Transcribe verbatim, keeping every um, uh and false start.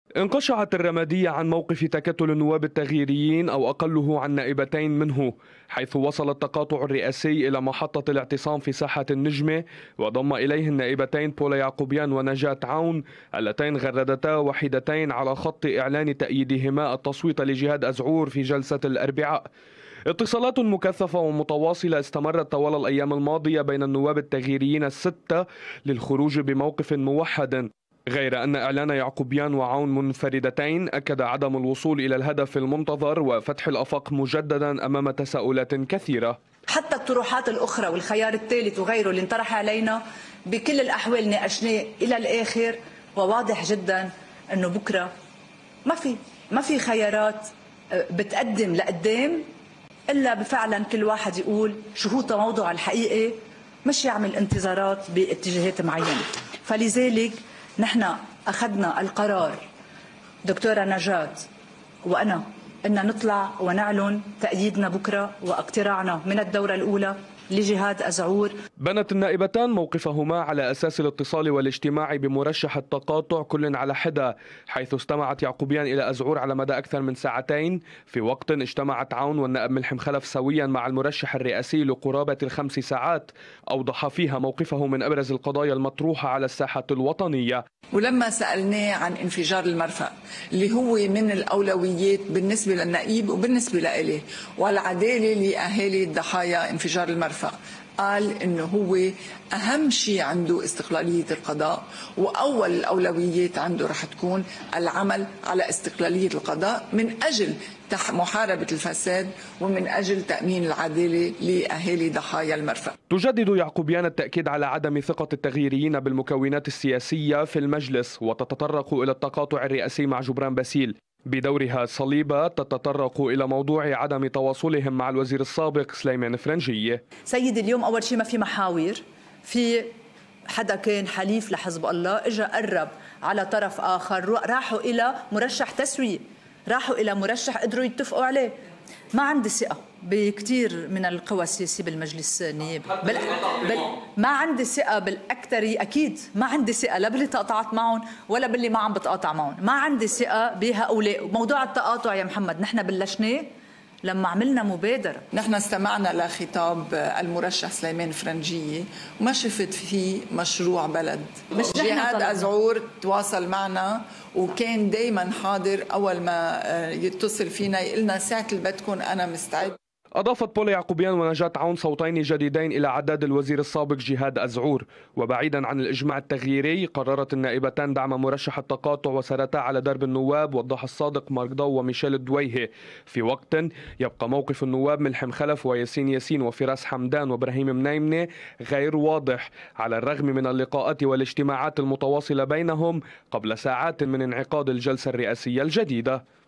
انقشعت الرمادية عن موقف تكتل النواب التغييريين أو أقله عن نائبتين منه، حيث وصل التقاطع الرئاسي إلى محطة الاعتصام في ساحة النجمة، وضم إليه النائبتين بولا يعقوبيان ونجاة عون اللتين غردتا وحيدتين على خط إعلان تأييدهما التصويت لجهاد أزعور في جلسة الأربعاء. اتصالات مكثفة ومتواصلة استمرت طوال الأيام الماضية بين النواب التغييريين الستة للخروج بموقف موحد، غير أن إعلان يعقوبيان وعون منفردتين أكد عدم الوصول إلى الهدف المنتظر وفتح الآفاق مجددا أمام تساؤلات كثيرة. حتى الطروحات الأخرى والخيار الثالث وغيره اللي انطرح علينا بكل الأحوال ناقشناه إلى الآخر، وواضح جدا أنه بكرة ما في ما في خيارات بتقدم لقدام إلا بفعلا كل واحد يقول شو هو تموضع الحقيقي، مش يعمل انتظارات باتجاهات معينة. فلذلك نحن أخذنا القرار دكتورة نجاة وأنا أن نطلع ونعلن تأييدنا بكرة واقتراعنا من الدورة الأولى لجهاد أزعور. بنت النائبتان موقفهما على أساس الاتصال والاجتماع بمرشح التقاطع كل على حدة، حيث استمعت يعقوبيان إلى أزعور على مدى أكثر من ساعتين، في وقت اجتمعت عون والنائب ملحم خلف سويا مع المرشح الرئاسي لقرابة الخمس ساعات أوضح فيها موقفه من أبرز القضايا المطروحة على الساحة الوطنية. ولما سألناه عن انفجار المرفأ اللي هو من الأولويات بالنسبة للنائب وبالنسبة لإله والعدالة لأهالي الضحايا انفجار المرفأ، قال إنه هو أهم شيء عنده استقلالية القضاء، وأول الأولويات عنده رح تكون العمل على استقلالية القضاء من أجل محاربة الفساد ومن أجل تأمين العدالة لأهالي ضحايا المرفأ. تجدد يعقوبيان التأكيد على عدم ثقة التغييريين بالمكونات السياسية في المجلس، وتتطرق إلى التقاطع الرئاسي مع جبران باسيل. بدورها صليبة تتطرق إلى موضوع عدم تواصلهم مع الوزير السابق سليمان فرنجية. سيدي اليوم أول شيء ما في محاور، في حدا كان حليف لحزب الله اجى قرب على طرف آخر، راحوا إلى مرشح تسوية، راحوا إلى مرشح قدروا يتفقوا عليه. ما عندي ثقة بكثير من القوى السياسية بالمجلس النيابي، بل... بل... ما عندي ثقة بالأكثرية، أكيد ما عندي ثقة لا باللي تقاطعت معهم ولا باللي ما عم بتقاطع معهم، ما عندي ثقة بهؤلاء. موضوع التقاطع يا محمد نحن بلشناه لما عملنا مبادرة. نحن استمعنا لخطاب المرشح سليمان فرنجية وما شفت فيه مشروع بلد. جهاد أزعور تواصل معنا وكان دايما حاضر، أول ما يتصل فينا يقلنا ساعة اللي بدكم أنا مستعد. أضافت بولا يعقوبيان ونجاة عون صوتين جديدين إلى عداد الوزير السابق جهاد أزعور. وبعيدا عن الإجماع التغييري، قررت النائبتان دعم مرشح التقاطع وسارتا على درب النواب وضح الصادق ماركضو وميشيل الدويهي، في وقت يبقى موقف النواب ملحم خلف وياسين ياسين وفراس حمدان وابراهيم منايمنة غير واضح، على الرغم من اللقاءات والاجتماعات المتواصلة بينهم قبل ساعات من انعقاد الجلسة الرئاسية الجديدة.